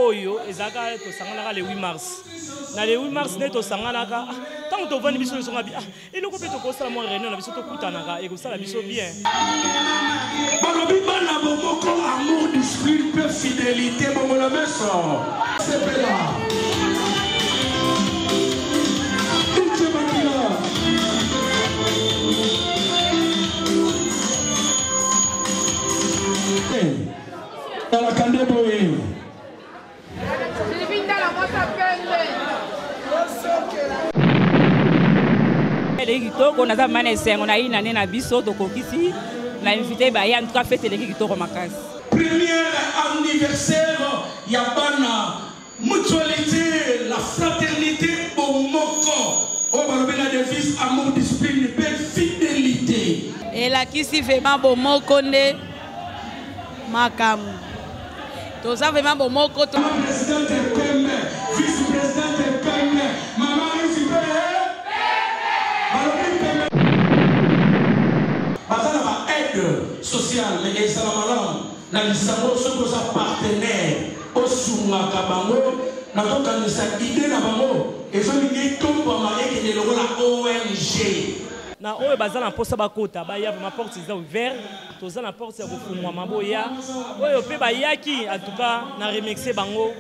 oyo ezaka to sangana le 8 mars na le 8 mars ne to sangana ka tant to vandi biso songa bien eloko pe to ko sala mo réunion na biso to kutanaka e ko sala biso bien balobi bana bomoko amour discipline pe fidélité bomola meso c'est là. Dans la candéboé. Kitoko naza mane sengo na ina na biso to kokisi na invité ba ya en tout cas fête les kitoko makasi. Premier anniversaire ya bana mutualité la fraternité bomoko. On va lever la devise amour discipline et fidélité. Et la kisi vraiment bomoko ne makamu. To ça vraiment bomoko to présidente PM, vice-présidente PM, maman social, mais ça va la lisango ce que ça partenaire au souma kabango na donc quand ça idée na bango et ça ni tombe à marier que le la ONG na oyo bazala mposa bakota ba ya ma porte za ouvert toza na porte ya kofungwa maboya oyo pe ba yaki en tout cas na remixer bango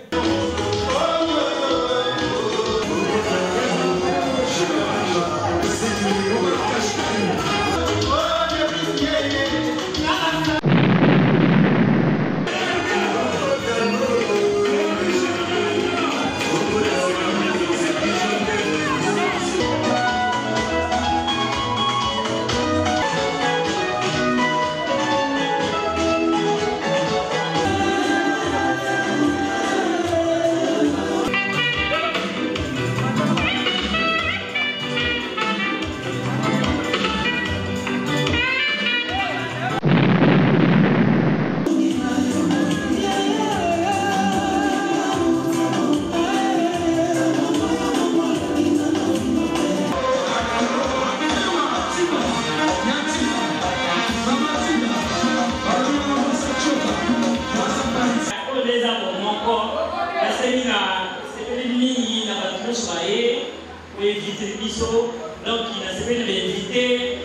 donc il a semé de l'invité.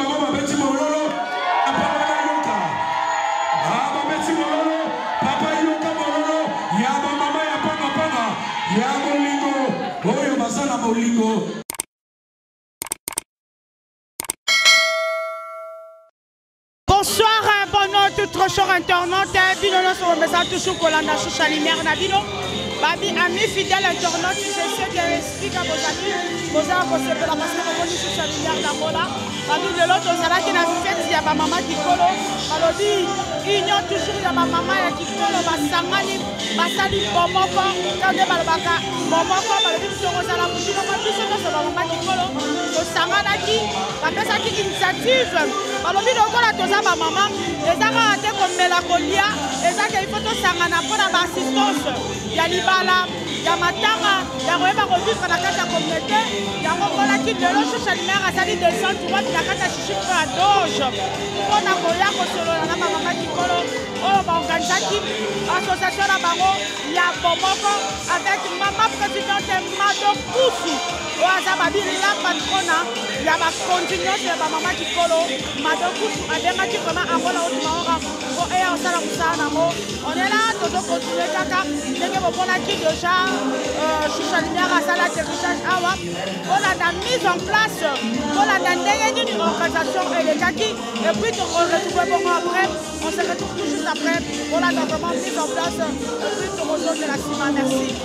Bonsoir, bonjour, tout trop cher internaute. Bino sur le message toujours Colanda Choucha Lumière Nabino. Babi, amis fidèles internautes, j'essaie d'expliquer à vos amis, vos amis, vos amis, parce que vous connaissez Choucha Lumière Nabola. Babi, de l'autre, on s'arrête dans la fête, il y a ma maman qui colo. Alors, il y a toujours ma maman qui colo, ma sangani, ma sali, bomoko, quand on est balbaka, bomoko, babi, sur le salon, je ne sais pas plus sur ma maman qui colo. Le sanganaki, parce que c'est une initiative. Alors, il y a ma maman, les arrêtés comme mélancolia, les arrêtés, il faut que ça pour la assistance. Il y a l'Ibala, il y a Matanga, il y a Rweba Revivre dans la carte de communauté, il y a Mokola qui de l'eau, Choucha Lumière à Sali de Sang, tu vois, la carte de Chichi à Doge. On a Koya, Kosolo, la maman qui colo, oh, Banganzaki, association à Bango, il y a Bomoko, avec maman présidente Mado Koussi, oh, Azababi, la patrona, il y a ma continuance de ma maman qui colo, Mado Koussi, avec ma qui vraiment à Mola Otimora, oh, et on s'en a on est là, tout le continuer, Kaka, on a qui déjà, Choucha Lumière à Sala Terrichage Awa, on a la mise en place, on a une organisation et les Kaki, et puis on retrouve beaucoup après, on se retrouve tout juste après, on a vraiment mise en place, et puis on rejoint de la CIMA, merci.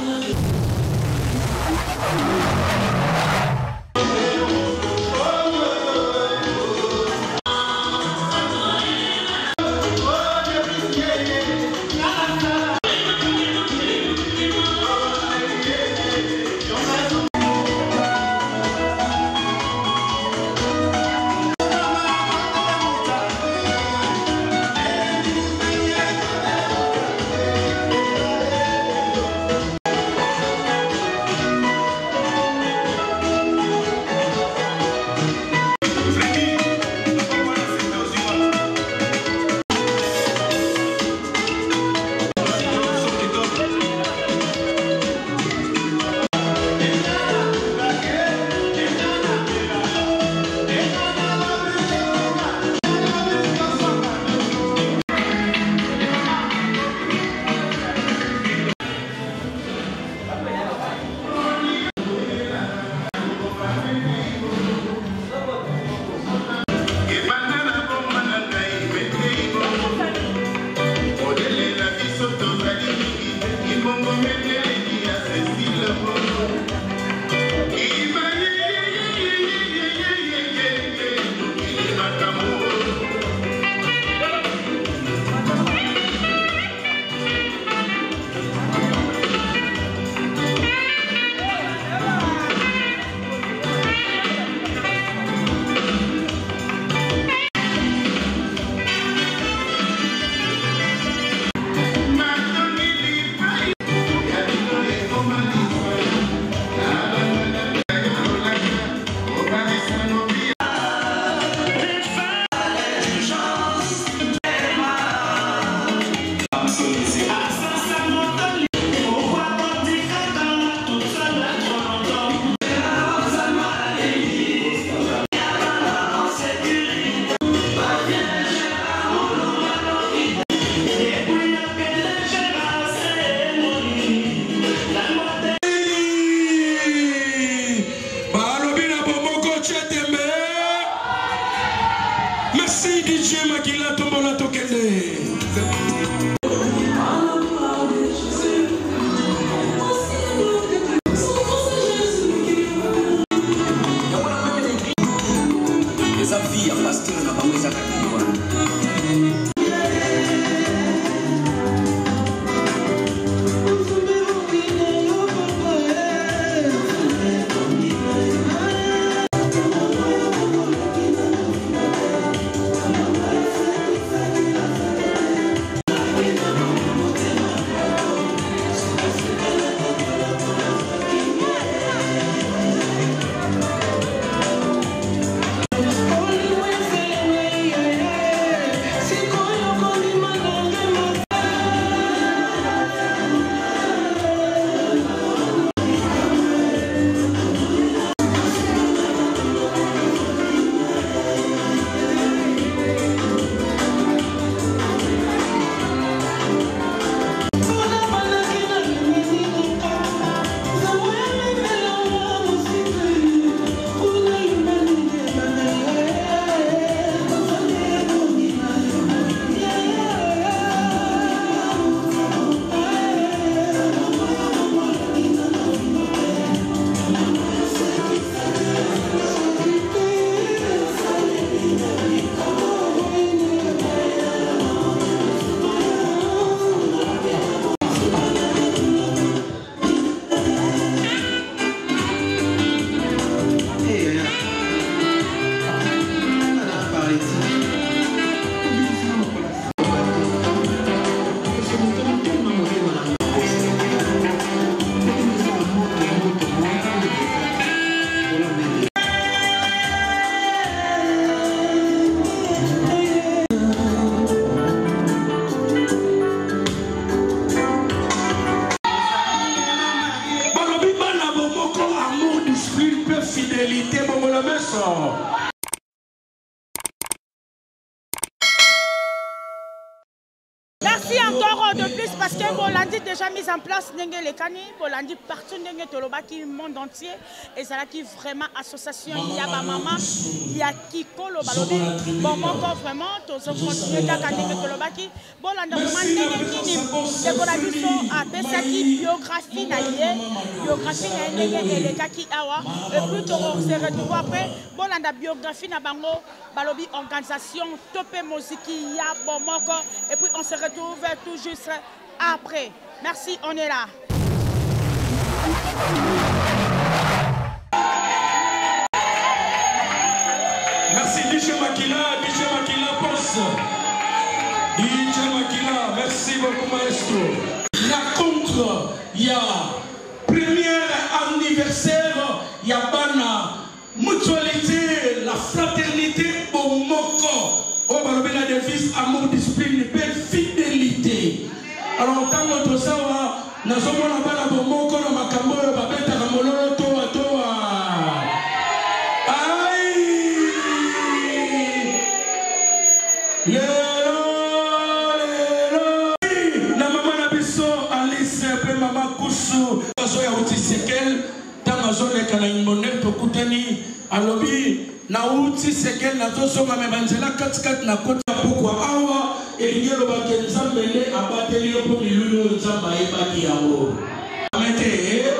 DJ Makila Tombola Tokende. Merci encore de plus parce que Bolandi déjà mis en place les Kani, Bolandi partout Nengue Tolobaki monde entier et c'est là qui vraiment association il y a ma maman, il y a Kiko le Balobi, bon encore vraiment tous continuer à Nengue Tolobaki, Bolandi vraiment Nengue Nini, c'est Bolandi sont à Pesaki biographie naïe, biographie naïe et les Kaki Awa et puis on se retrouve après Bolandi biographie na bango Balobi organisation Topé Moziki ya Bomoko et puis on se retrouve tout juste après. Merci, on est là. Merci DJ Makila pense. DJ Makila, merci beaucoup maestro. La contre, il y a premier anniversaire, il y a Bana, mutualité, la fraternité au Moko. Oh, la devise amour, discipline, paix, fidélité. Alors, tant que ça va, nous sommes là-bas, la Moko, la Makambo, la Babeta, la Mololo, Toa, Toa. Aïe! Lélo, lélo. La maman Nabiso, Alice, après maman Koussou, Azoya Outisekel, tant Azoya Kanaïmonel, Tokutani, Alobi. Na uti sekel na toso ma mebanzela kat na kota pokwa awa elingelo bakenza mbele abateli yo po milulo nzamba ebaki yango amete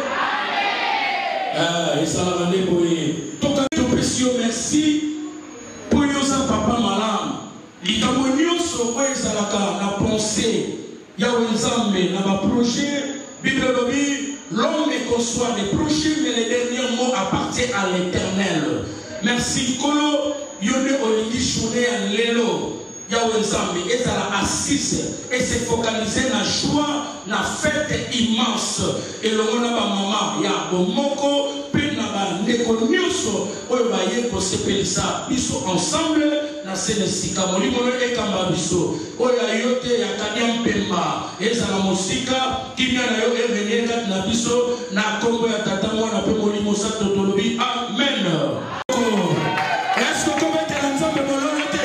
esala bande boye toka to précieux merci pour yosa papa malam likambo nyonso oyo ezalaka na pensée ya nzambe na ba projet bible lobi l'homme conçoit des projets mais les derniers mots appartiennent à l'Éternel. Merci Kolo, Yone Olingi Chouné à Lelo, Yahweh Zambi, et ça l'a assise, et s'est focalisé dans la joie, dans la fête immense. Et le monde a maman, ya Bomoko, Penaba, Neko Nyuso, Oye pour s'épeler ça, biso ensemble, dans ces sika, Molimono et Kamba biso, Oye Ayote, Yakadiam Pemba, et ça la Mosika, Kimia Nayo et René, na biso, na Kongo ya Tatamwa, na Pe Molimosa Totolobi, Amen. Est-ce que vous mettez l'ensemble de l'honnêteté?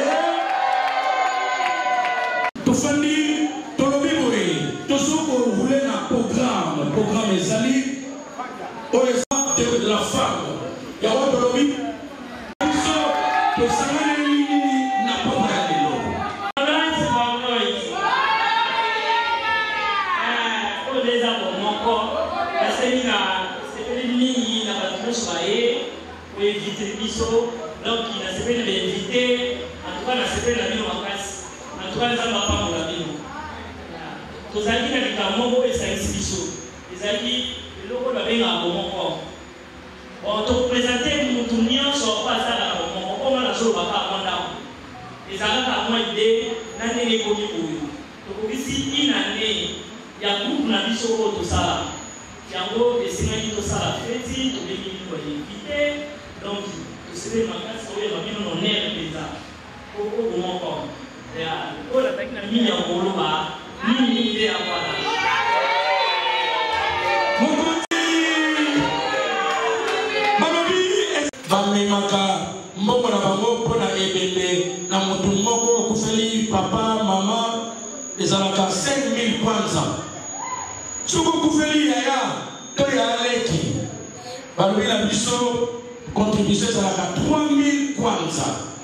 Tofani, Tolobiboé, Tosoko, vous voulez un programme Ezali, de la femme. Yahweh Tolobi, Tosangani, n'a pas pour éviter biso. Donc il a s'appelé l'invité, en tout cas il a s'appelé la vie en place. En tout cas, ça ne va pas pour la vie. Tous les gens qui ont été en exhibition, les amis, le logo de bien à mon corps. On te présenter mon tournoi sur pas ça à mon corps, on a la chose à pas à les amis à moi idée, l'année est connue pour eux. Donc ici, une année, il y a beaucoup de vie sur tout ça. Il y a beaucoup de signes qui tout ça, fait, tous les minutes pour inviter. Donc, c'est ma classe, on va bien on est les gens. Pour mon corps. Oh, la technique n'a mis en gros là, ni idée à voir. Vamemaka mbongo na bango mpona ebembe na motu moko okufeli papa mama ezalaka 5000 kwanza soki okufeli yaya to ya leki balobi na biso contribution ezalaka 3000 kwanza.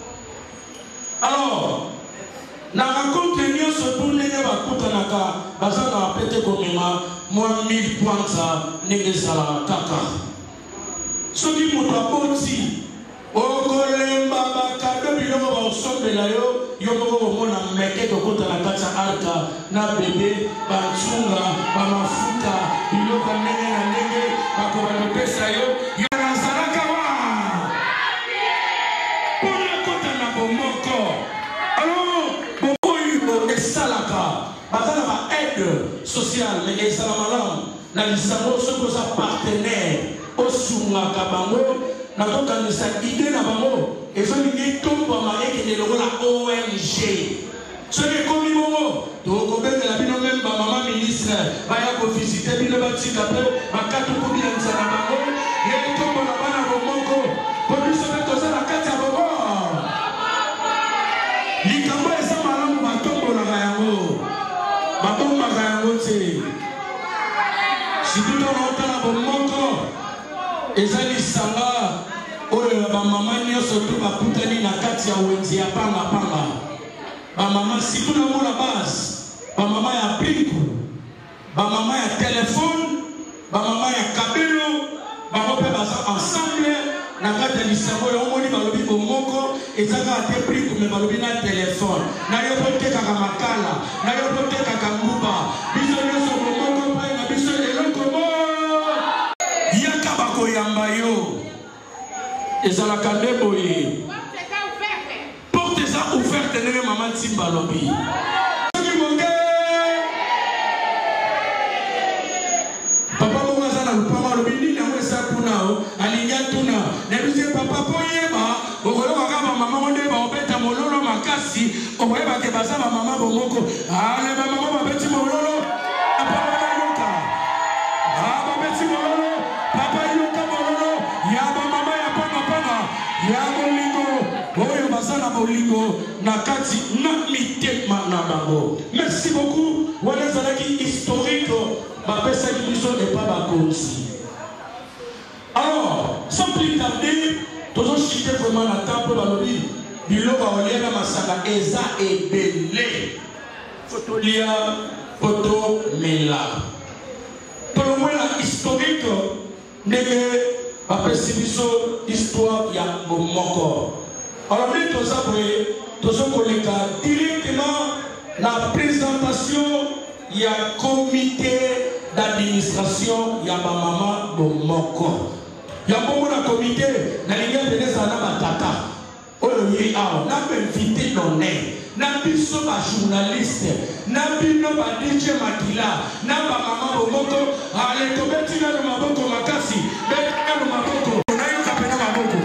Alors na raconte nyonso tu ndenge bakutanaka baza na pete komema mwa 1000 kwanza ndenge ezalaka kaka. Soki moto aboti okolemba bakado biloko baosombela yo yo moko komona meke kokota na kati ya arka na bebe bantsunga bamafuta biloko ndenge na ndenge bakoba kopesa yo yo nazalaka wa mpona kota na bomoko. Alors bomoyo esalaka baza na baaide sociale me ezala malamu na lisango soki oza partenaire osungaka bango nakokanisa ide na bango ezolingi tombama ekende lokola ONG soki ekomi bongo tokobengela bino meme bamama ministre baya kovisite bino batika mpe bakatukobilanisa na bango ye tombola bana bomoko po biso mpe toza na kati ya bongo likambo eza malamu batombolaka yango babombaka yango te situtonaotala bomoko eza lisanga oyo ya bamama nyonso to bakutani na kati ya wenze ya pangapanga bamama situ na mona base bamama ya pinku bamama ya telefone bamama ya kabelo bango mpe baza ensemble na kati ya lisango oyo omoni balobi bomoko ezaka te pinku me balobi na telefone na yo mpo tekaka makala na yo mpo tekaka nguba biso nyonso bomoko mpai na biso eloko mo yaka bakoyamba yo ezalaka nde boye porte eza ouverte ndenge mama ntimba alobi soki moke papa moko aza na lupama alobi nini yango eza kuna o alingi atuna na biso papa mpo yeba okoyokaka bamama ngo nde baobeta mololo makasi okoyebake baza bamama bomoko ale bamama babeti mololo apapa yoka babeti mololo papa yoka mololo ya bamama ya pangapanga ya bolingo oyo baza na bolingo na kati na mitema na bango. Merci beaucoup wana ezalaki historique bapesaki biso epa bakonzi. Alors sans plus tarder tozochite vraiment na temple balobi biloko oliaka masanga eza ebele fotolia foto mela tolongwela historique ndenge bapesi biso histoire ya bomoko. Alors nde toza boye tozokoleka directement la présentation ya comité d'administration ya bamama bomoko. Ya bongo na comité nalingi apeleza na batata oyo ye awa na bainvité d'honneur na biso bajournaliste na bino ba DJ Makila na bamama bomoko ale tobeti na maboko makasi beti na maboko nayoka pena maboko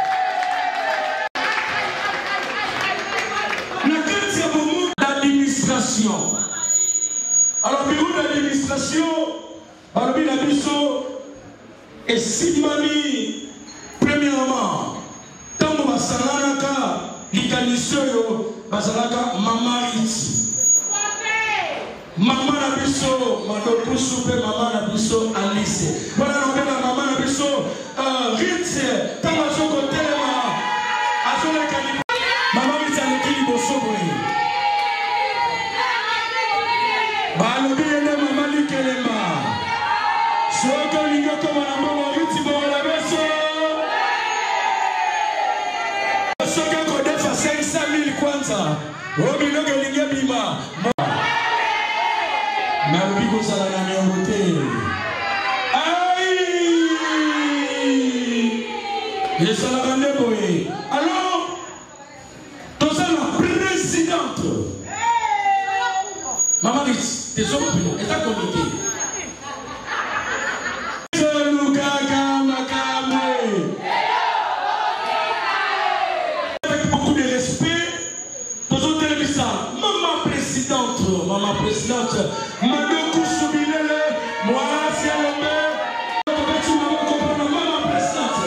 na kati ya bomo d'administration. Alors bureau d'administration balobi na biso et Simani, premièrement, tant que Basalanaka, l'Ikaniseo, Basalaka, Mama Iti. Mama Nabiso, Madoku Soupe, Mama Nabiso, Alice. Voilà, Mama Nabiso, Ritz, Tamasoko Telema, Azola Kalibu. Mama Iti a l'équilibre au sommet. Balobi et Mama Likelema. Soko Lingoko Manamo. Oh, mais non, il y a bima. Mais le pico, ça l'a gagné en beauté. Aïe! Et ça l'a gagné, boy. Alors, tout ça, la présidente. Maman Ritz, t'es sur le et ta comité. Avec beaucoup de respect, toujours télévisant. Maman présidente, Madame Koussoubinele, moi, c'est le maire. Maman présidente.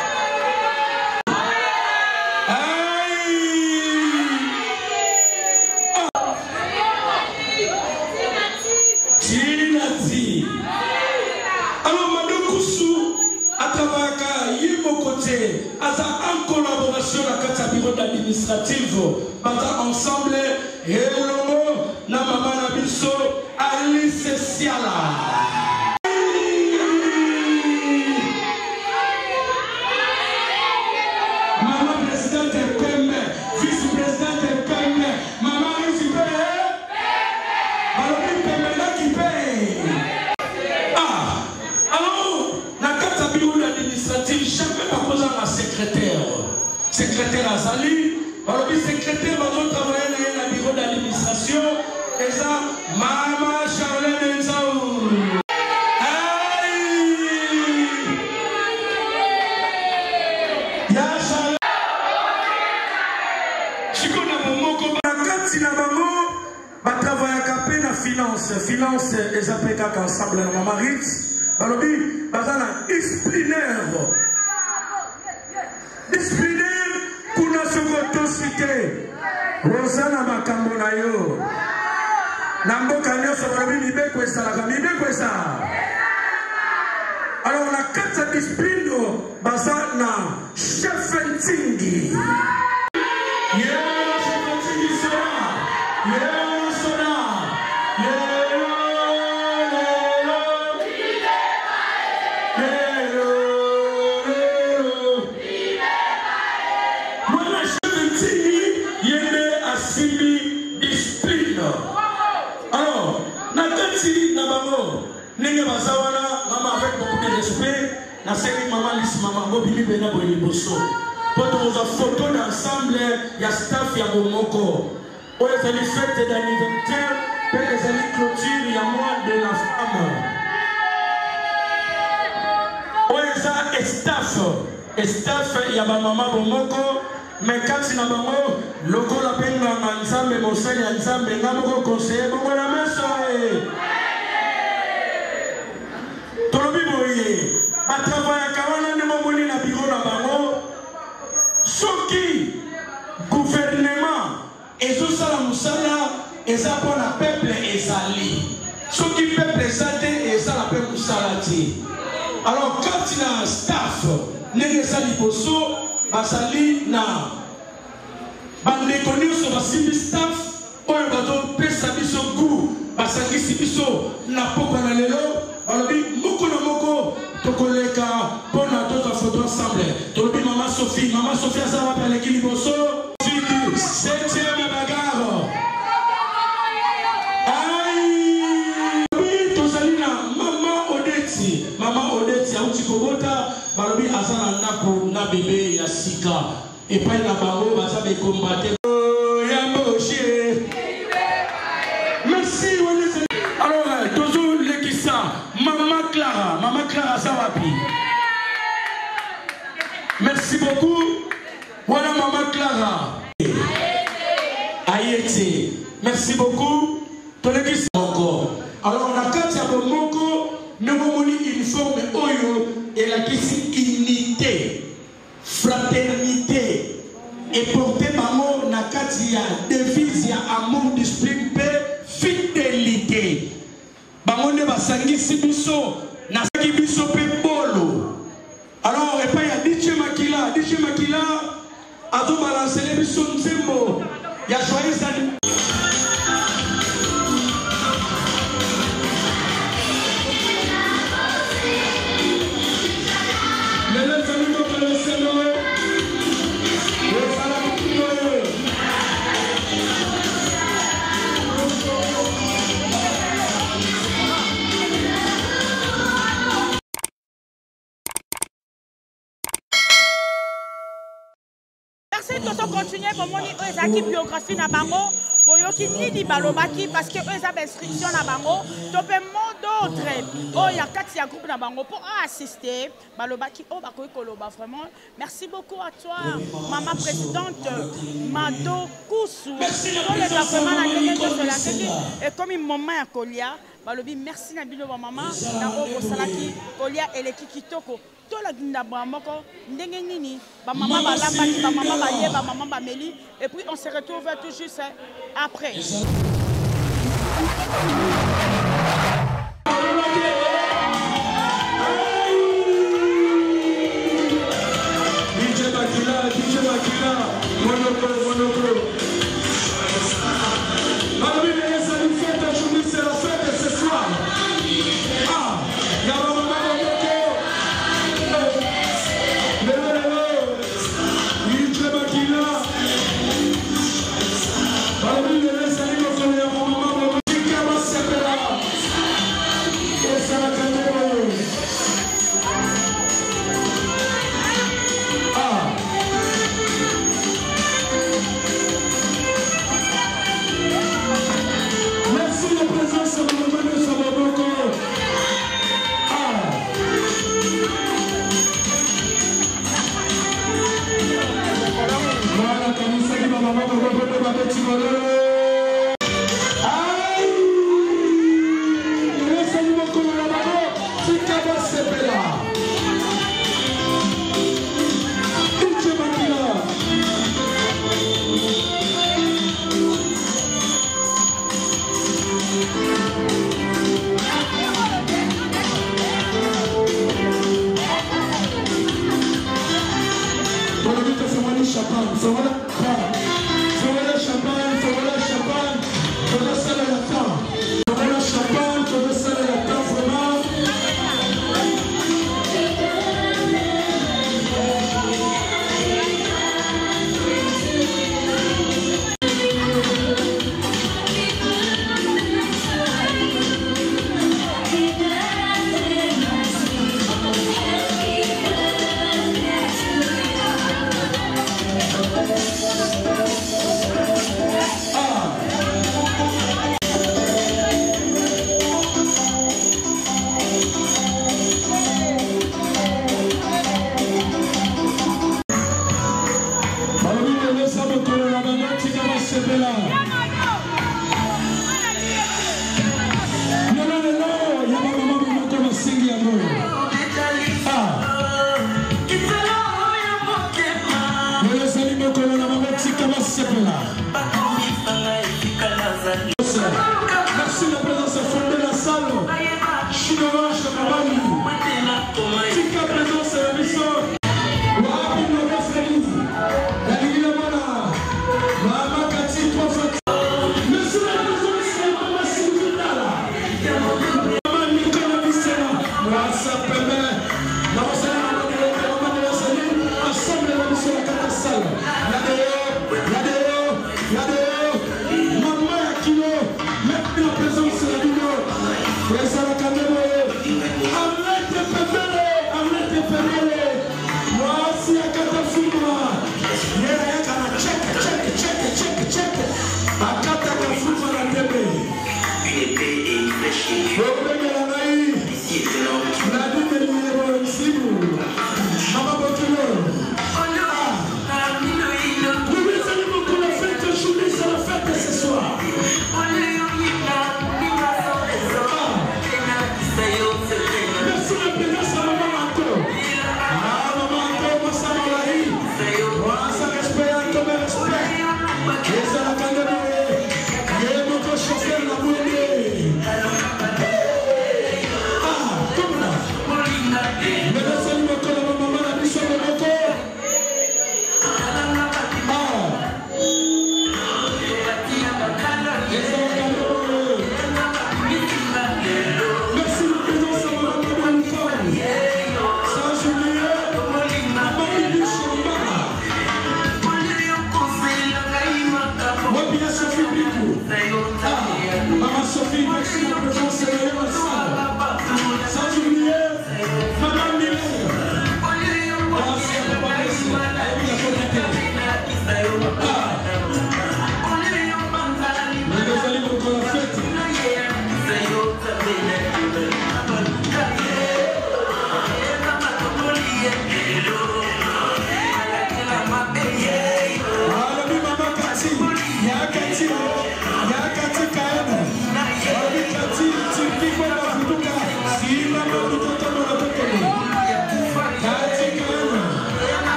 Tinati. Alors, Madame Koussou, à travers mon côté, en collaboration avec le bureau administratif, ensemble, et na maman na biso Alice Siala. Maman présidente PM, vice-présidente PM, maman récipé. Alors PM là qui paye. Ah, alors na kata bureau administratif jamais pas besoin d'un secrétaire. Secrétaire Azali, alors le secrétaire va travailler dans le bureau d'administration. Et ça, Maman Charlène Nzaou. Aïe! Ya Charlène. Chico na Momo, Bakati na Bango, Batravaya Kapé na finance. Finance, et appellent qu'à ensemble na Maman Ritz. Balobi, Bazana disciplinaire. Disciplinaire pour notre cité. Rosana Makambonayo. Namboka nyonso balobi mibeko esalaka mibeko esa. Alors la carte discipline baza na chef Ntingi. Chef Ntingi sera. Mwana chef Ntingi yende asimi discipline. Alors, Nakati Nabamo, Nene Bazawana, maman avec beaucoup de respect, la série Maman Lisse Maman Bobili Bena Boyliboso. Pour nos photos d'ensemble, il y a staff, il y a Bomoko. Pour les fêtes d'anniversaire, pour les années clôture, il y a moi de la femme. Pour les staff, il y a ma maman Bomoko. Mais quand il y a un moment, le coup la peine dans l'ensemble, mon seigne ensemble, il y a un conseiller, bon, la main soirée. Tout le monde est à travers un moment, il y a un bureau là-bas. Ce qui, gouvernement, et tout ça, la moussala, et ça pour le peuple, et ça lit. Ce qui peuple, et ça, et ça, la peuple, moussala. Alors, quand il y a un staff, il y a un liboso, basali na bandeko nyonso basimbi staff oyo bazopesa biso gu basangisi biso na pokwa na lelo balobi moko na moko tokoleka mpona tozwa photo ensemble tolobi mama Sophie aza wapi aleki liboso 7e bagarre aïe tozali na mama Odeti auti kobota balobi aza na ndako na bebe ya sika epai na bango baza bekombate merci. Alors toujours lekisa Maman Clara aza wapi? Merci beaucoup. Voilà Maman Clara Ayete. Merci beaucoup. Tolekisa encore. Alors on a kati ya bomoko nomoni uniforme oyo et la question unité, fraternité et porter maman na kati ya devise ya amour, discipline, paix, fidélité. Bango ne basangisi biso na saki biso pe bolo. Alors et pas ya DJ Makila azo balancer les biso nzembo ya joyeux anniversaire. merci de continuer pour mon biographie na bango. Boyoki nini balobaki parce que eux ont inscription na bango. Topé mot d'autre. Oh, il y a 4 groupes na bango pour assister. Balobaki oh bakoy koloba vraiment. Merci beaucoup à toi, maman présidente Mado Koussou. Merci la et comme une maman à Kolia, balobi merci na bino ba maman na oko salaki Kolia eleki kitoko. Tola ginda bamoko ndenge nini ba maman ba lambaki ba maman ba ye ba maman ba meli et puis on se retrouve tout juste après. DJ Makila, monoclo. Parmi les amis, fête aujourd'hui, c'est la fête ce soir. Ah, il y a un moment DJ Makila. Parmi les amis, il y a un moment qui va se faire. Et ça va gagner. Merci la présence de Maman de Sababoko. Voilà, comme ça, ma maman va me petit bonheur. Aïe! Laisse nous beaucoup de la maman. Tu cabas ce bella. DJ Makila. Champagne, merci la présence de fonder la salle. Chinois, Chababani. Tika présence de la mission. Wabi Noga Félix. La Ligue Mona. Mama Kati, 3 fois. Monsieur la présence de Mama Sylvina. Mama Nicolas Vicena. Massa Pembe. Mama Salama de la Saline. Ensemble la mission de la Kata Salle. Yadeo. Mama Yakino.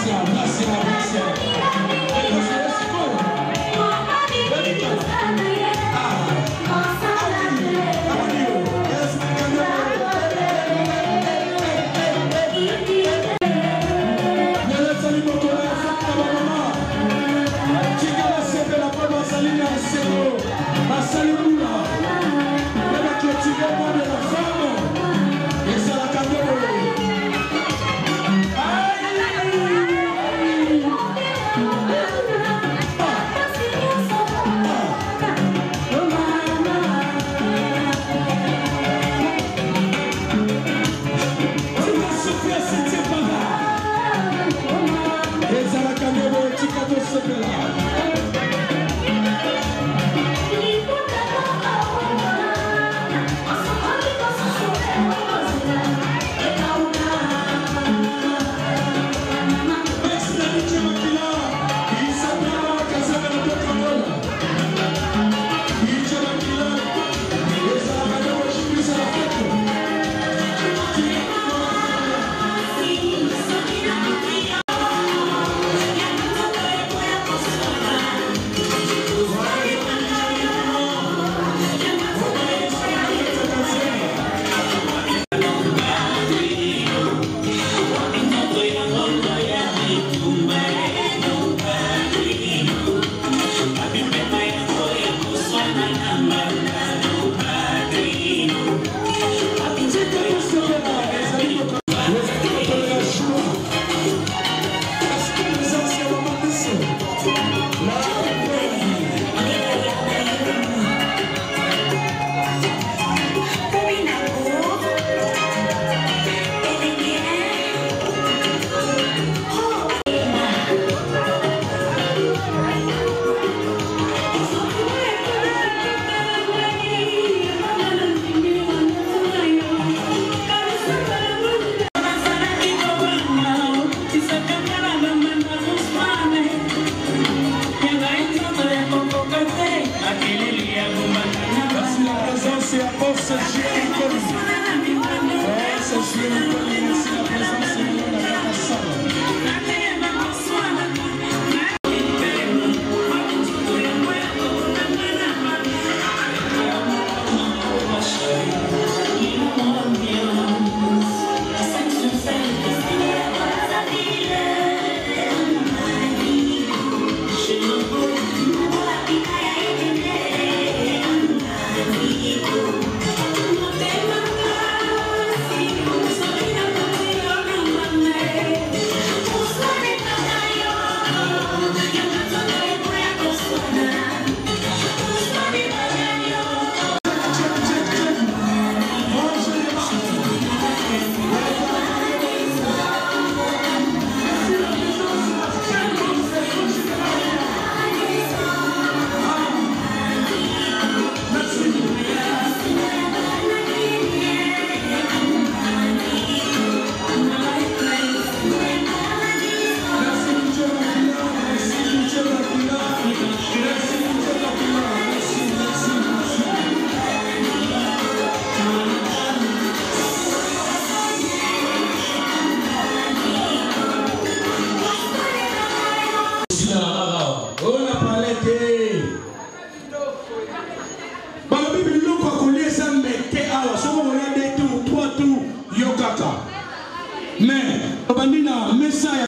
Mais, Bandina, message,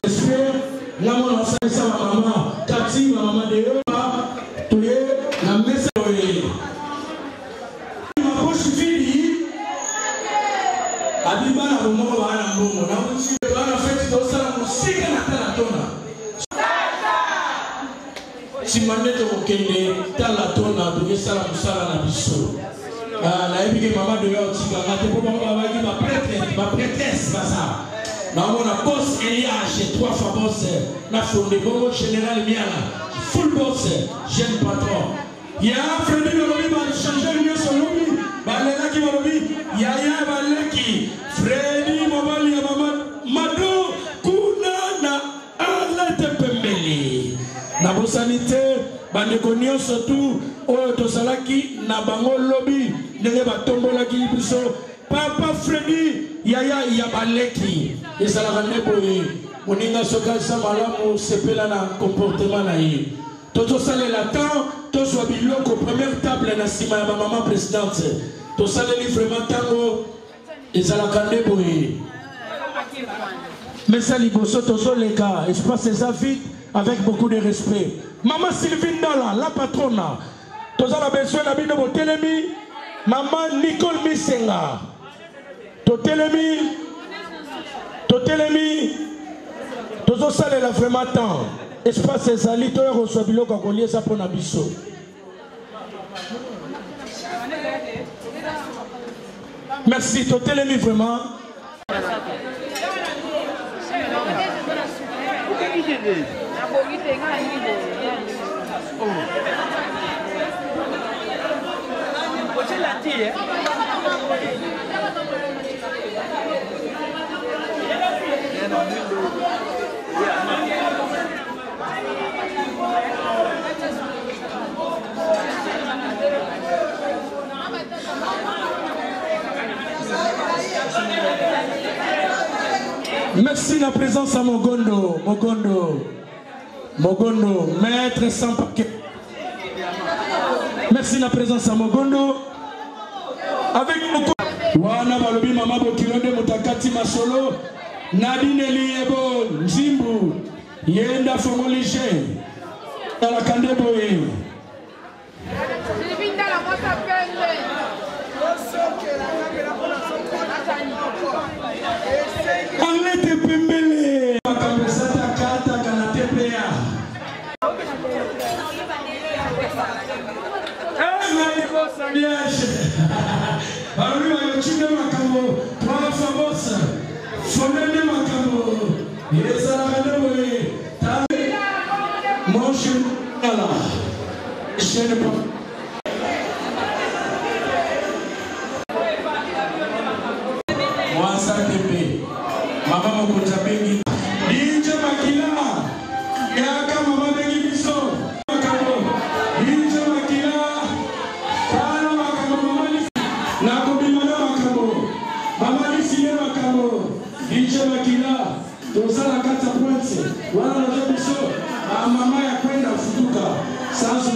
la maman, ça, ma maman, Cathy, ma maman de Yoba, tu es la message. Ma poche fille, Abiba, la maman, la maman, la fête, dans ça, la musique, la tona. Si ma mère te reconnaît, t'as la tona, tu es ça, la musala, la bisso. La épique maman de Yoba, tu vas ma prêtresse, ça. Maman a boss Eliage, 3 fois boss, na fondé bon général Miala, full boss, jeune patron. Il y a Freddy Lolobi va changer le son lobby, Balela qui va lobby, Yaya Baleki, Freddy Mobali ya maman, Mado, Kuna na Alete Pembele. Na bosanité, bandekonio surtout, Oto Salaki, na bango lobby, nenge batombola ki biso. Papa Freddy, Yaya Yabaleki, et ça la boy, moninga sokalisa malamu sepela na comportement na ye tozosalela temps tozwa biloko première table na nsima ya bamama présidente tosaleli vraiment ntango ezalaka nde boye mesa liboso tozoleka espace eza vide avec beaucoup de respect maman Sylvie Ndala la patrona tozala besoin na bino botelemi maman Nicole Misenga totelemi tozosalela vraiment temps espace ezali toya kozwa biloko ya koliesa mpo na biso merci totelemi vraiment merci la présence à Mogondo, maître sans paquet. Merci la présence à Mogondo. Avec Mogondo. Wana balobi mama Bokilonde Mutakati Masolo. Nadine Liebo, Nzimbu. Yenda Fomolige. Dans la Kandeboye. Arlete Pembele Makambesata Kata Kanatepea Arlete Mayochine Makambo Trois Famos Fonene Makambo Yesarakadeboye Monche Ala Chenepa Mwasa Tepe Mama Mokuta Bengi Ninja Makila Yaka Mama Bengi Biso Makamo Ninja Makila Kana Makamo Mama Nisi Nakobimana Makamo Mama Nisi Makamo Ninja Makila Tosala Kata Pwetse Wana Naja Biso Mama ya kwenda futuka Sansu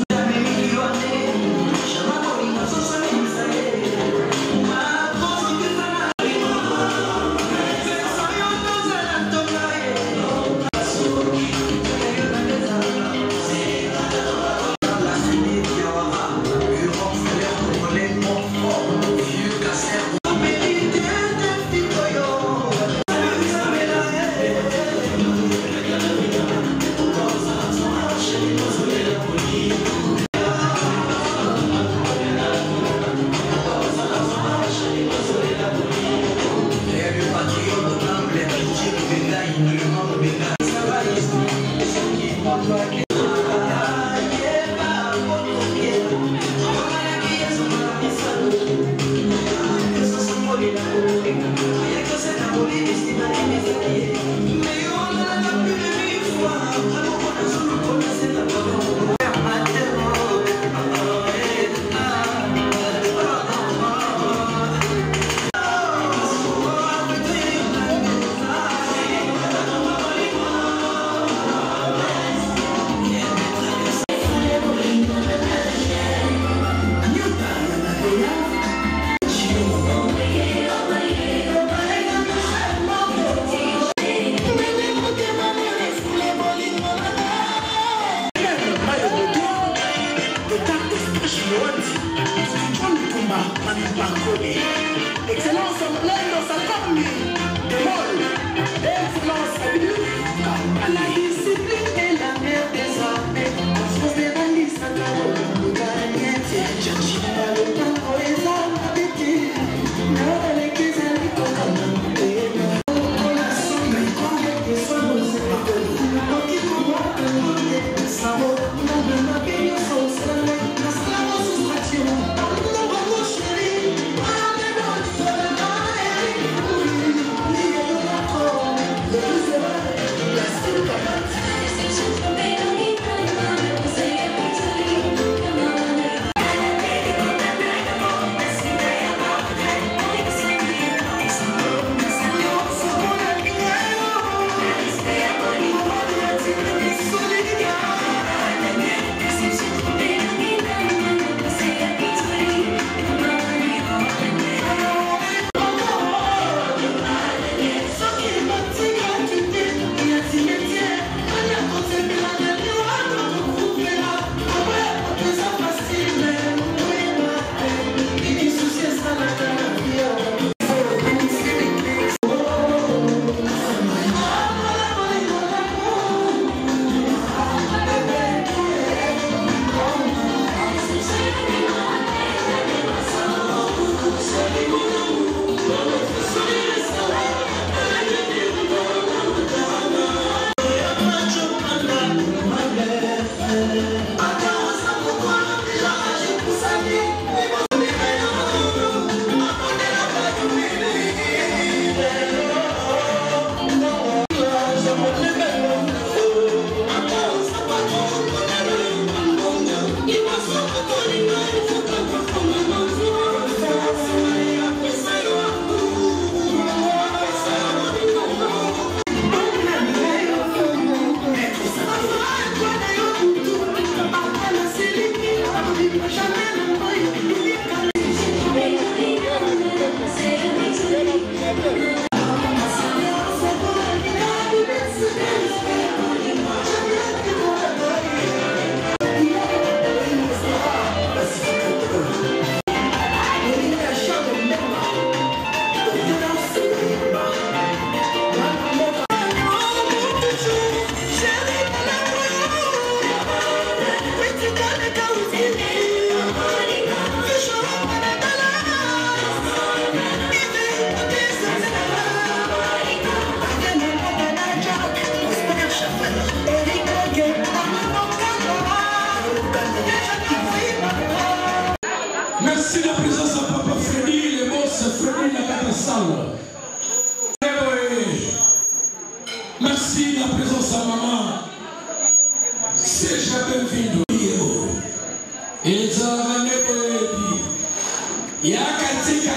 Merci la présence à maman. C'est jamais vidéo. Et ça va ne pas ya katika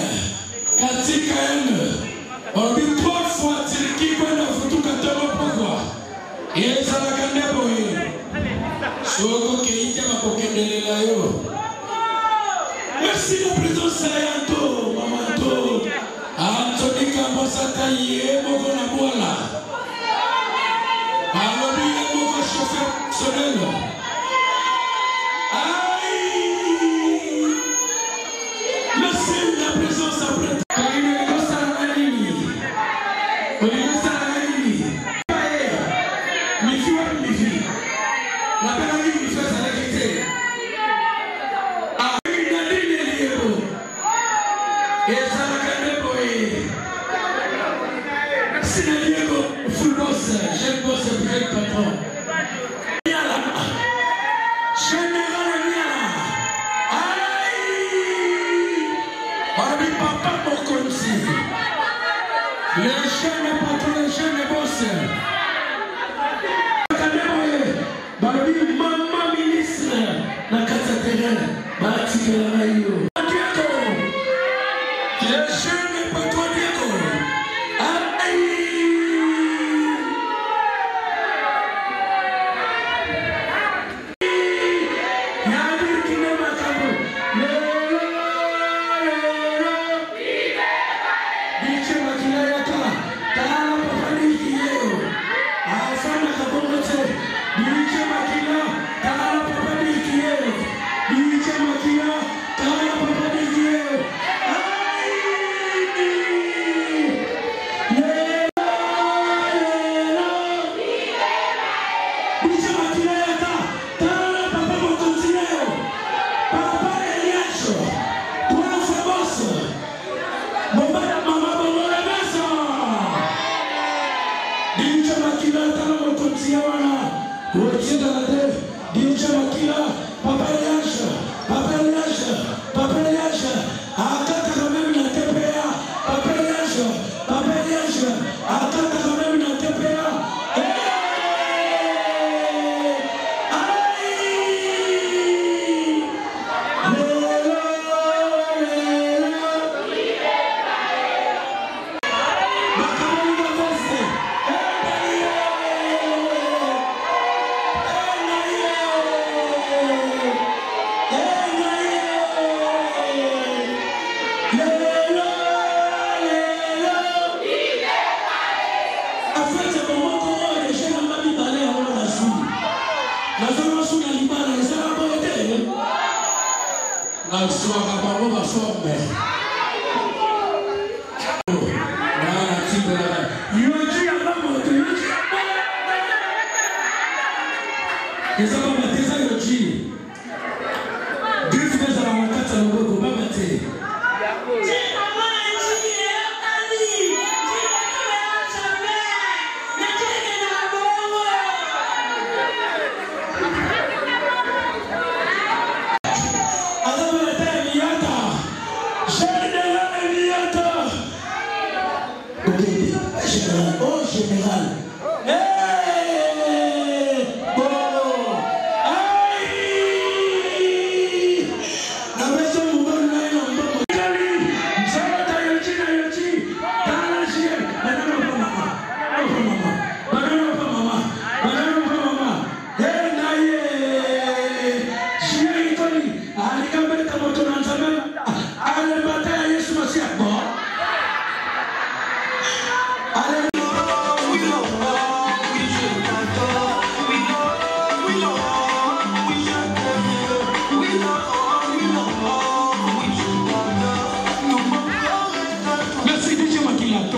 on dit 3 fois tiriki kwa na futuka tamo pourquoi et ça la kande boye soko keita mapokendelela yo. Merci la présence à Yanto mamanto Anthony Kambosata yé moko na bola alobi moko chauffeur sonel.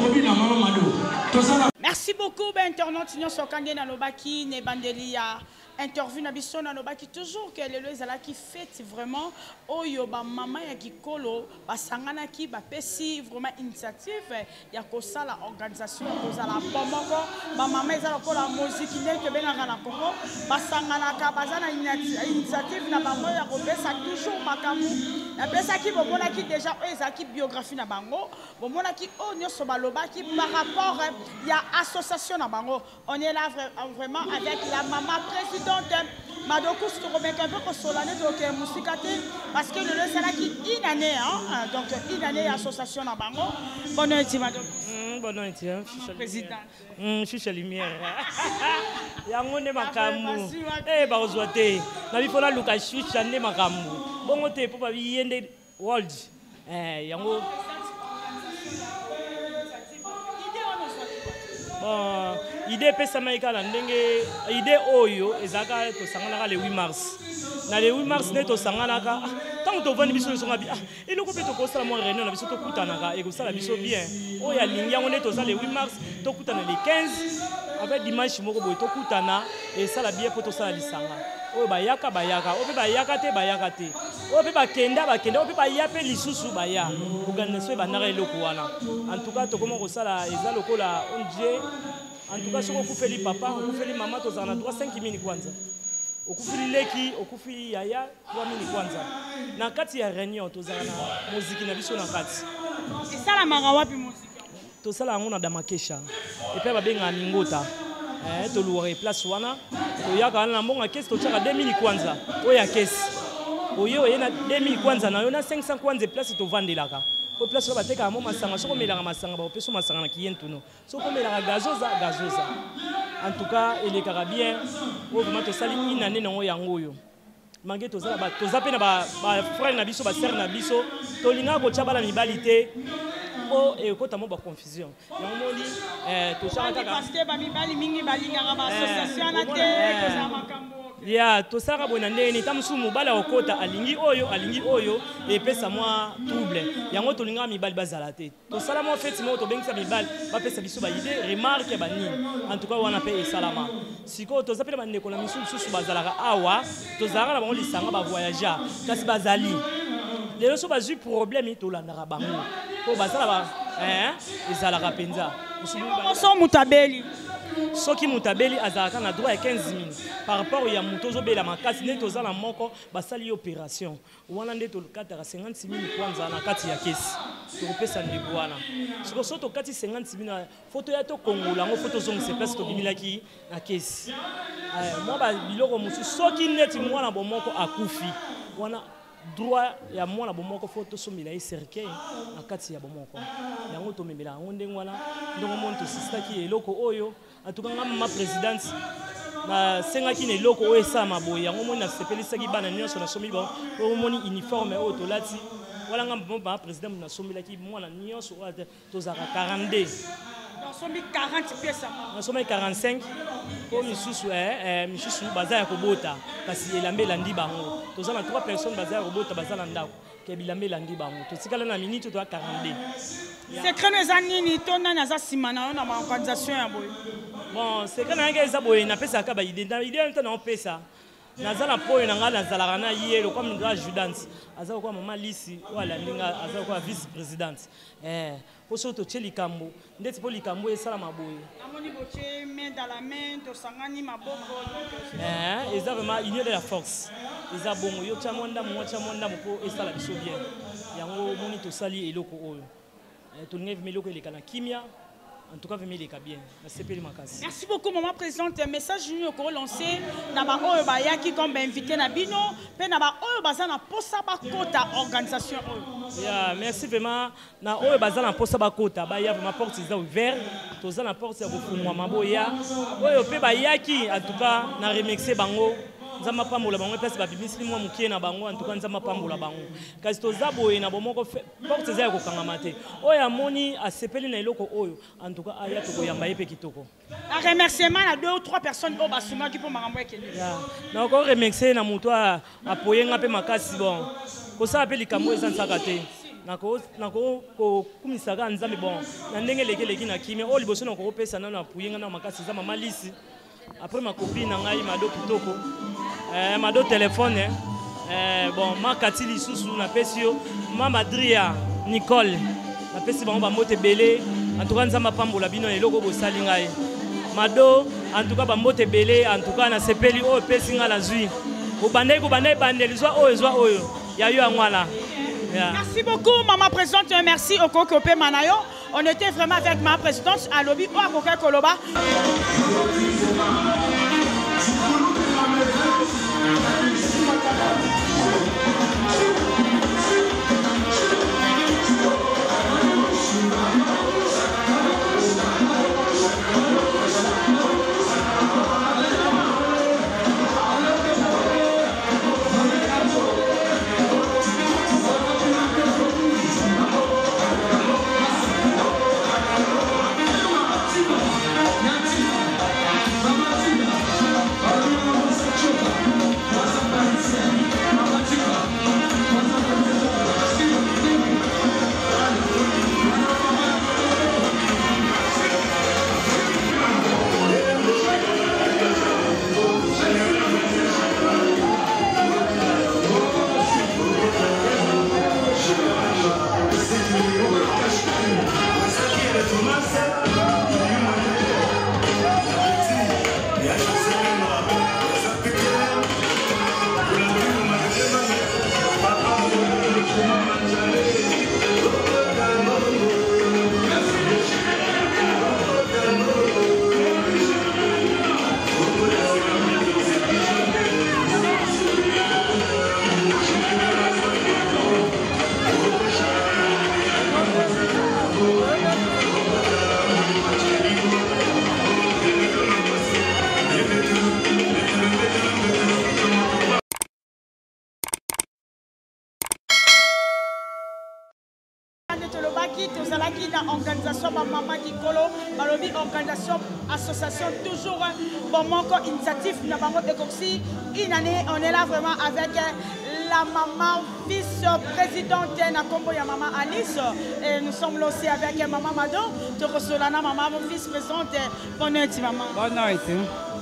Merci beaucoup, internaute. Nous sommes dans le baki, ne bandeli ya interview na biso na lobaki toujours que lelo ezala qui fête vraiment oyo ba mama ya kikolo basangana ki ba pesi vraiment initiative ya kosala organisation kozala bomoko ba mama ezala ko la musique ndenge benga na Congo basangana ka bazana initiative na bango ya kopesa toujours makamu na pesa ki bomona ki déjà ezaki biographie na bango bomona ki onyo so balobaki par rapport ya association na bango on est là vraiment avec la maman présidente Madoko Storobeka un peu que solane donc musikate parce que le c'est là qui une année hein donc une année association na bango bonne nuit Madoko bonne nuit président Chucha Lumière yango ne makamu ba ozwate na bifola luka Chucha ne makamu bongo te po ba yende world yango bon idée pesa maika la ndenge idée oyo ezaka to sangana le 8 mars na le 8 mars ne to sangana ka tant to vandi biso songa bi eloko pe to ko sala mo réunion na biso to kutana ka e ko sala biso bien oya lingi yango ne to sala le 8 mars to kutana le 15 avec dimanche moko boy to kutana e sala bien po to sala lisanga oyo bayaka ope bayaka te ope bakenda ope bayape lisusu baya organisation banaka eloko wana en tout cas to comment ko sala eza lokola onje en tout cas soko okufeli papa okufeli mama to zana 5 minutes kwanza okufeli leki okufeli yaya 3 minutes kwanza na kati ya réunion to zana muziki na biso na kati sala manga wapi muziki to sala yango na damakesha et puis babenga ningota to louer place wana to yaka na mbonga kesi to chaka 2000 kwanza oya kesi oyo yena 2000 kwanza na yo na 500 kwanza place to vandelaka ko place ba teka mo masanga soko melanga masanga ba peso masanga na kiyentuno soko melanga gazoza en tout cas il est bien o vraiment to sali ina nene ngo yango yo mange to zala ba to zape na ba frère na biso ba sœur na biso to linga ko chabala mibalite o e ko tamo ba confusion yango moli to chaka parce que ba mibali mingi balinga ba association na te ko za makambo ya to sara bona ndeni tamsu mobala okota alingi oyo et pesa moi trouble yango to linga mibali bazala te to sala mo fait mo to bengisa mibali ba pesa biso ba idée remarque ba nini en tout cas wana pe salama siko to zapela bande ko na misu susu bazalaka awa to zara na bango lisanga ba voyager kasi bazali lelo so bazu problème to landaka bango ko bazala ba ezalaka penza so mutabeli soki mutabeli azalaka na droit ya 15 minutes par rapport ya mutozo bela makasi ne tozala moko basali opération wana nde to kataka 56 minutes kwanza na kati ya kesi to kopesa ndeko wana siko soto kati 56 minutes photo ya to kongola ngo photo zongi se place to bimilaki na kesi moi ba biloko musu soki neti mwana bomoko akufi wana droit ya mwana bomoko photo somila e cercueil na kati ya bomoko yango to memela ngo ndengwana ndongo monto sistaki eloko oyo atukanga ma présidente na senga ki ne loko oyo sama boye yango mona sepelisaki bana nyonso na somi ba o moni uniforme o to lati wala ngamba ba président na somi laki mwana nyonso to zaka 42 na somi 40 pièces na somi 45 ko misusu misusu bazaya kobota kasi elambela ndi bango to zana 3 personnes bazaya kobota bazala ndako ke bilambela ndi bango to tikala na minute to 42 secret na nini to nana za simana na ma organisation ya boye bon secret na ngeza boye na pesa ka ba idée na pesa nazala poyo na ngala nazala na yelo comme une grande judance azala kwa mama lisi wala ndinga azala kwa vice présidente poso to cheli kambo ndeti po likambo esala maboye amoni boche main dans la main to sangani maboko eza vraiment union de la force eza bongo yo cha monda mo esala biso bien yango moni to sali eloko oyo to ngeve meloko elekana kimia. En tout cas, vous m'aidez bien. Merci beaucoup, maman présidente. Message nous avons lancé naba oyo bayaki comme invité na bino, pe naba oyo bazana posa bakota organisation oyo. Yeah, merci vraiment. Na oyo bazana posa bakota, ba ya vraiment porte est ouverte. Toza na porte ya bofungwa maboya. Oyo pe bayaki en tout cas na remixer bango. Nzamba pambola bango place ba bibisi mwa mukie na bango en tout cas nzamba pambola bango kasi toza boye na bomoko porte za ko kangama te oyo amoni asepeli na eloko oyo en tout cas aya to koyamba yepe kitoko un remerciement à 2 ou 3 personnes au basuma qui pour makambo ekende na ko remercier na muto apoyenga pe makasi bon ko sa pe likambo ezansaka te nako kumisaka nzambe bon na ndenge lekeleki na kimia o liboso na ko pesa na apoyenga na makasi za mama lisi Après ma copine nangai mado kitoko. Mado téléphone bon ma katili susu na pesio mama Dria Nicole na pesi bango ba mote belé en tout cas nzamba pambola bino eloko bo salingai mado en tout cas ba mote belé en tout cas na sepeli o pesi ngala zui ko bandai bandeli zwa oyo ya yo angwala. Merci beaucoup maman présidente, merci au Kokopé Manayo. On était vraiment avec ma présidente à lobby ou à Koké Koloba. Organisation Maman Kikolo, Balobi organisation association toujours bon manque initiative nous avons écoxy une année on est là vraiment avec la maman vice-présidente na combo ya maman Alice et nous sommes là aussi avec maman Mado de Rosolana maman vice-présidente. Bonne nuit maman. Bonne nuit.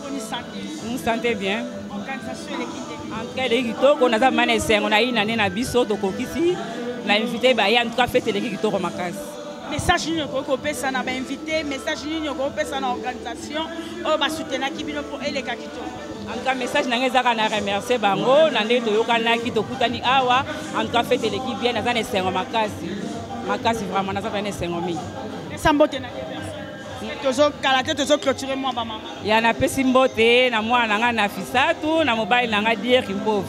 Vous sentez bien. Organisation l'équipe. En tout cas l'équipe on a mané on a une année na biso to kokisi na invité ba en tout cas fête l'équipe to makas. Message nous avons ça na invité, message nous avons ça na organisation, on va soutenir qui bino pour les kakito. En tout cas message na ngeza kana remercier bango na ndé to yokana ki to kutani awa en tout cas fête l'équipe bien na za nesengo makasi vraiment na za na nesengo mi. Sambote na personne. Tozo kalaté tozo clôturer moi ba maman. Ya na pesi mbote na mwana nga na fisatu na mobile na nga dire kimbovi.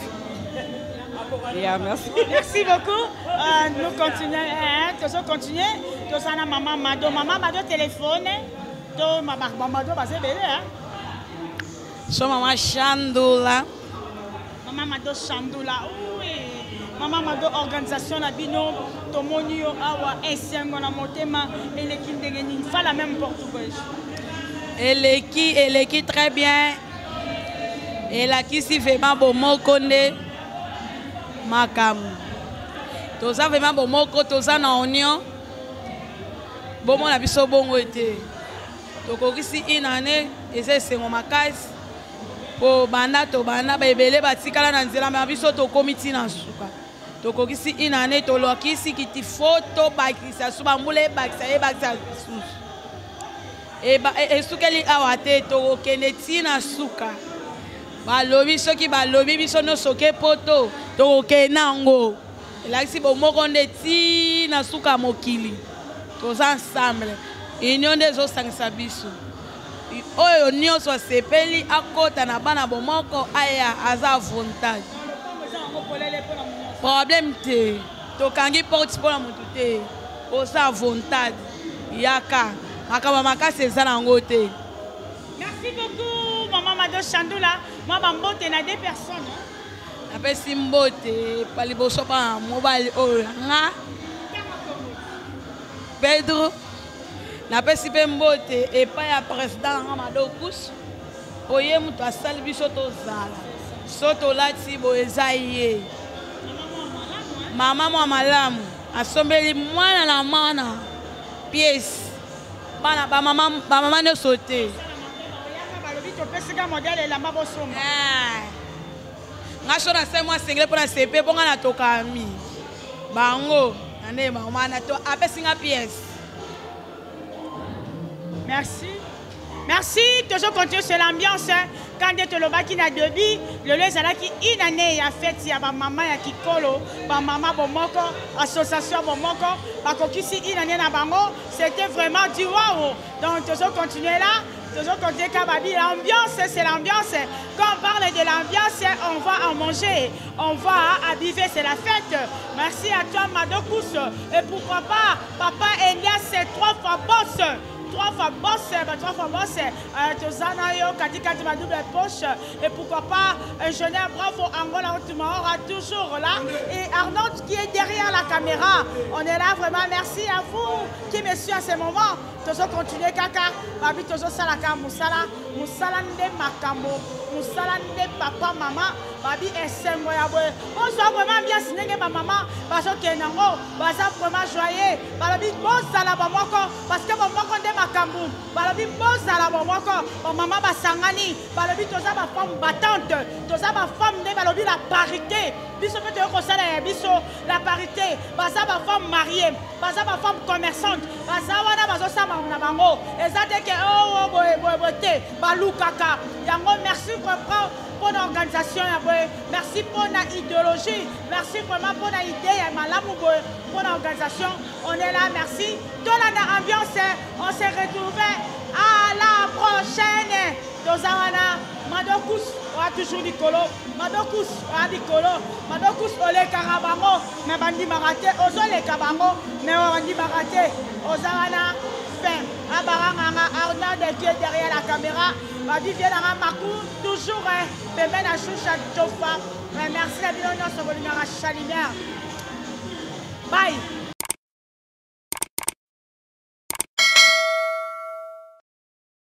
Merci. Merci beaucoup. Nous continuons. Continuer. Tous à maman Mado. Maman Mado téléphone. To maman Mado va se bébé. So maman Chandoula. Maman Mado Chandoula. Oui. Maman Mado organisation na bino. Tomonio awa esengo na motema eleki ndengeni. Fa la même portugais. Eleki très bien. Elaki si vraiment bon mot connaît. Makamu. Toza vraiment bon moko toza na oignon. Bon mon abiso bongo été. Tokokisi une année et c'est sengo makasi. Po banda to banda ba ebele batikala na nzela ma biso to komiti na suka. Tokokisi une année to lokisi kiti photo bakisa suba mbule bakisa susu. E sukeli awate to keneti na suka. Balobi soki balobi biso no soke poto to kenango elakisi bomoko ndeti na suka mokili toza ensemble union des osangisa biso oyo nyonso asepeli akota na bana bomoko aya aza avantage problème te tokangi porte mpona motu te oza avantage yaka makambo makasi eza nango te. Merci beaucoup, maman Mado Chandoula. Moi, je suis deux personnes. Je suis mbote, paliboso pa mobile nga. Pedro. Je suis mbote et pas ya président Mado Kous. Oye mutu asali biso tozala. Soto lati bo ezaye. Mama mwa malamu asombeli mwana na mana pièce. Bana ba mama ne sauter. topesika modèle elamba bosomba. Nga shona se moi single pour la CP pour nga toka mi. Bango, ane mama na to apesinga pièce. Merci. Merci, toujours continuer sur l'ambiance. Quand tu es là qui n'a de vie, le lieu qui une année a fait, il y a ma maman qui kolo, ma maman bomoko, association bomoko, parce que si une année na bango, c'était vraiment du waouh. Donc toujours continuer là, toujours continuer Kababi. L'ambiance, c'est l'ambiance. Quand on parle de l'ambiance, on va en manger, on va abiver, c'est la fête. Merci à toi Madokous. Et pourquoi pas, papa Elias, c'est 3 fois boss. 3 fois boss, Tozana yo, Kati ma double poche, et pourquoi pas, ingénieur bravo, Angola Outumaora, toujours là, et Arnaud qui est derrière la caméra, on est là vraiment, merci à vous qui me suivez à ce moment, toujours continuer kaka, babi toujours salaka, musala nde makambo, musala nde papa, maman, babi esengo ya boye, on soit vraiment bien signé ma maman, parce que nango, baza vraiment joyeux, babi bon sala bamoko, parce que bamoko nde makambo, babi bon sala bamoko, maman basangani, babi toza ba femme battante, toza ba femme nde babi la parité, biso peut te conseiller biso la parité, baza ba femme mariée, baza ba femme commerçante, baza wana bazo sama na bango, ezate ke oh boye balukaka, yango merci pour l'organisation, merci pour l'idéologie, merci vraiment pour l'idée, pour l'organisation. On est là, merci. Dans l'ambiance, on s'est retrouvés. À la prochaine. Dozana, Madokous, on a toujours Nicolo. Madokous, on a Nicolo. Madokous, on est Karabango, mais Bandi Maraté. Ozo les Kabango, mais Bandi Maraté. Ozana, fin. Abaranga, Arnaud qui est derrière la caméra. Badi vient à Makou, toujours bébé na choucha Jofa. Merci à Bilonia sur le Chalimère. Bye.